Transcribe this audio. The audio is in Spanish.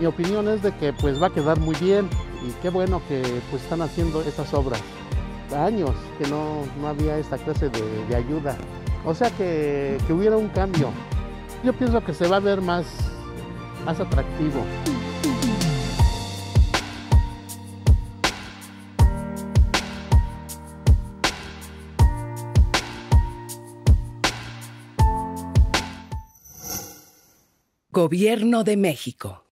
Mi opinión es de que pues va a quedar muy bien y qué bueno que pues están haciendo estas obras. Años que no había esta clase de ayuda. O sea que hubiera un cambio. Yo pienso que se va a ver más atractivo. Gobierno de México.